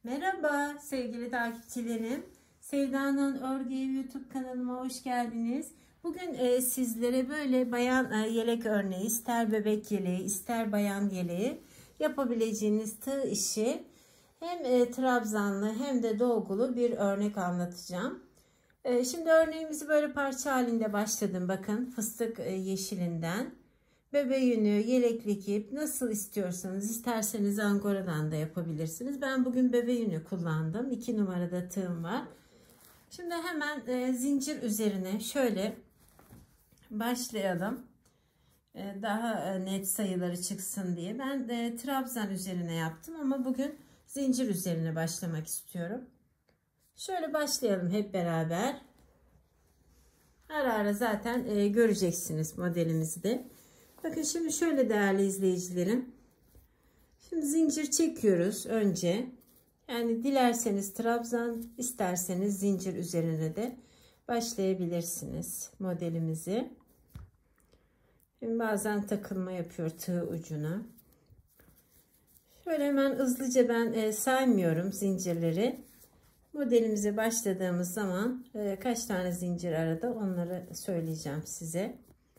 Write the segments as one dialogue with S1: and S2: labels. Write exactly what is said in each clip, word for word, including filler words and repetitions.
S1: Merhaba sevgili takipçilerim. Sevda'nın Örgü Evi YouTube kanalıma hoş geldiniz. Bugün e, sizlere böyle bayan e, yelek örneği, ister bebek yeleği, ister bayan yeleği yapabileceğiniz tığ işi hem e, trabzanlı hem de dolgulu bir örnek anlatacağım. E, şimdi örneğimizi böyle parça halinde başladım. Bakın fıstık e, yeşilinden. Bebe yünü, yeleklik ip nasıl istiyorsanız, isterseniz angoradan da yapabilirsiniz. Ben bugün bebe yünü kullandım. iki numarada tığım var. Şimdi hemen e, zincir üzerine şöyle başlayalım. E, daha e, net sayıları çıksın diye. Ben de trabzan üzerine yaptım ama bugün zincir üzerine başlamak istiyorum. Şöyle başlayalım hep beraber. Ara ara zaten e, göreceksiniz modelimizi de. Bakın şimdi şöyle değerli izleyicilerim. Şimdi zincir çekiyoruz önce. Yani dilerseniz trabzan, isterseniz zincir üzerine de başlayabilirsiniz modelimizi. Şimdi bazen takılma yapıyor tığ ucuna. Şöyle hemen hızlıca ben e, saymıyorum zincirleri. Modelimize başladığımız zaman e, kaç tane zincir arada onları söyleyeceğim size.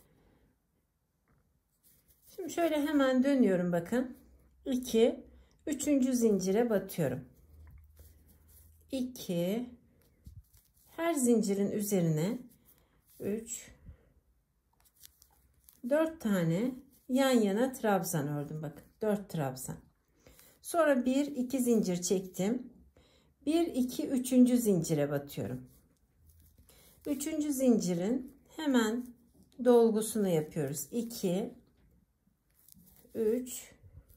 S1: Şimdi şöyle hemen dönüyorum bakın. iki, üçüncü zincire batıyorum. iki, her zincirin üzerine üç, dört tane yan yana trabzan ördüm bakın. dört trabzan. Sonra bir, iki zincir çektim. bir, iki, üçüncü zincire batıyorum. üçüncü zincirin hemen dolgusunu yapıyoruz. iki, üç,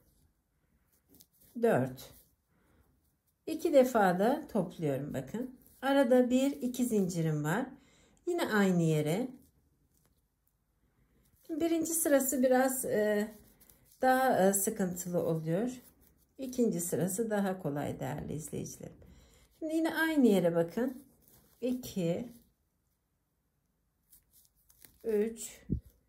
S1: dört. iki defa da topluyorum bakın. Arada bir, iki zincirim var. Yine aynı yere. Şimdi birinci sırası biraz e, daha e, sıkıntılı oluyor. İkinci sırası daha kolay değerli izleyicilerim. Şimdi yine aynı yere bakın. iki, üç,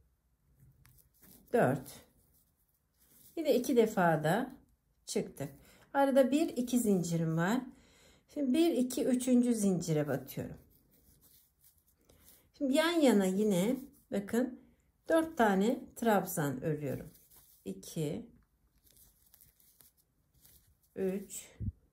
S1: dört. Yine iki defa da çıktık. Arada bir, iki zincirim var. Şimdi bir, iki, üçüncü zincire batıyorum. Şimdi yan yana yine bakın dört tane trabzan örüyorum. iki, üç,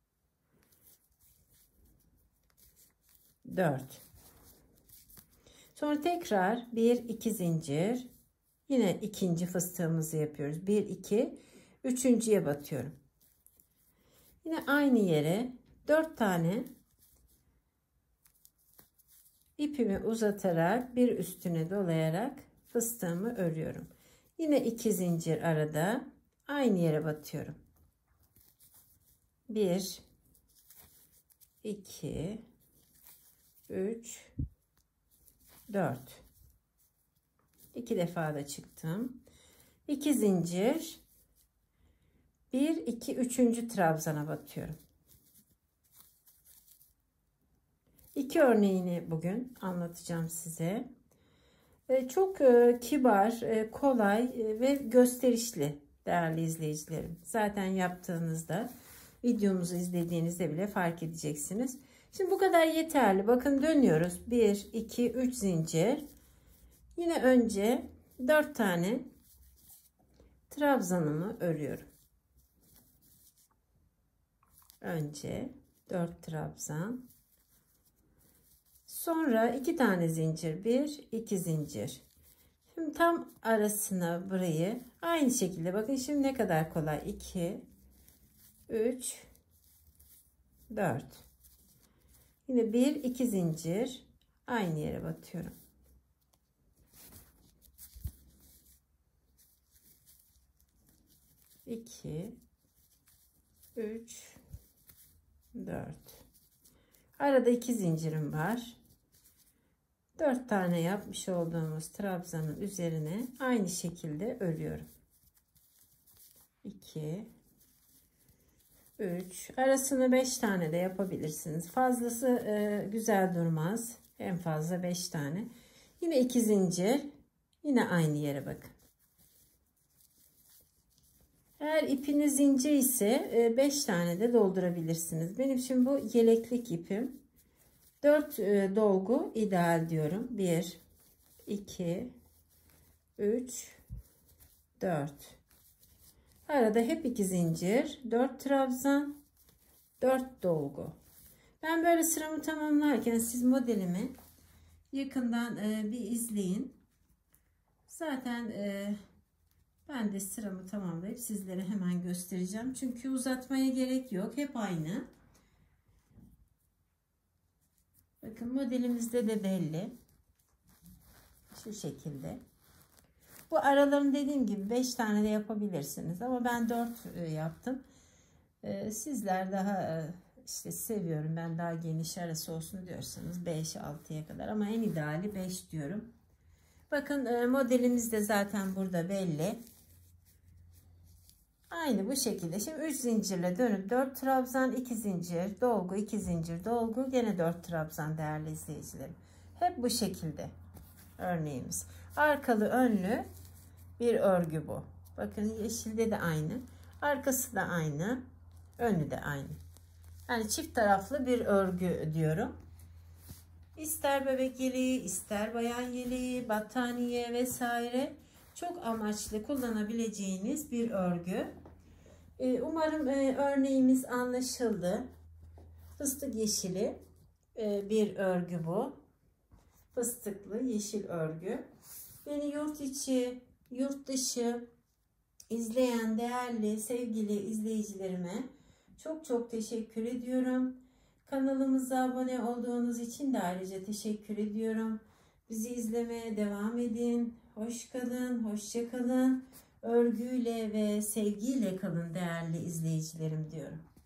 S1: dört. Sonra tekrar bir, iki zincir. Yine ikinci fıstığımızı yapıyoruz. bir, iki, üçüncüye batıyorum. Yine aynı yere dört tane ipimi uzatarak bir üstüne dolayarak fıstığımı örüyorum. Yine iki zincir arada aynı yere batıyorum. bir, iki, üç, dört. iki defa da çıktım. iki zincir. bir, iki, üçüncü trabzana batıyorum. İki örneğini bugün anlatacağım size. Çok kibar, kolay ve gösterişli değerli izleyicilerim. Zaten yaptığınızda, videomuzu izlediğinizde bile fark edeceksiniz. Şimdi bu kadar yeterli. Bakın dönüyoruz. bir, iki, üç zincir. Yine önce dört tane trabzanımı örüyorum. Önce dört trabzan. Sonra iki tane zincir, bir, iki zincir. Şimdi tam arasına burayı aynı şekilde bakın şimdi ne kadar kolay. iki, üç, dört. Yine bir, iki zincir aynı yere batıyorum. iki, üç, dört. Arada iki zincirim var. dört tane yapmış olduğumuz trabzanın üzerine aynı şekilde örüyorum. iki, üç, arasını beş tane de yapabilirsiniz. Fazlası e, güzel durmaz. En fazla beş tane. Yine iki zincir. Yine aynı yere bakın. Eğer ipiniz ince ise beş tane de doldurabilirsiniz. Benim için bu yeleklik ipim. dört dolgu ideal diyorum. bir, iki, üç, dört. Arada hep iki zincir, dört trabzan, dört dolgu. Ben böyle sıramı tamamlarken siz modelimi yakından bir izleyin. Zaten ben de sıramı tamamlayıp sizlere hemen göstereceğim. Çünkü uzatmaya gerek yok. Hep aynı. Bakın modelimizde de belli. Şu şekilde. Bu aralarını dediğim gibi beş tane de yapabilirsiniz. Ama ben dört yaptım. Sizler daha işte seviyorum, ben daha geniş arası olsun diyorsanız beş altıya kadar. Ama en ideali beş diyorum. Bakın modelimiz de zaten burada belli. Aynı bu şekilde. Şimdi üç zincirle dönüp dört trabzan, iki zincir, dolgu, iki zincir, dolgu, gene dört trabzan değerli izleyicilerim. Hep bu şekilde örneğimiz. Arkalı önlü bir örgü bu. Bakın yeşilde de aynı. Arkası da aynı. Önü de aynı. Yani çift taraflı bir örgü diyorum. İster bebek yeleği, ister bayan yeleği, battaniye vesaire çok amaçlı kullanabileceğiniz bir örgü. Umarım örneğimiz anlaşıldı. Fıstık yeşili bir örgü bu. Fıstıklı yeşil örgü. Beni yurt içi, yurt dışı izleyen değerli sevgili izleyicilerime çok çok teşekkür ediyorum. Kanalımıza abone olduğunuz için de ayrıca teşekkür ediyorum. Bizi izlemeye devam edin. Hoş kalın, hoşça kalın. Örgüyle ve sevgiyle kalın değerli izleyicilerim diyorum.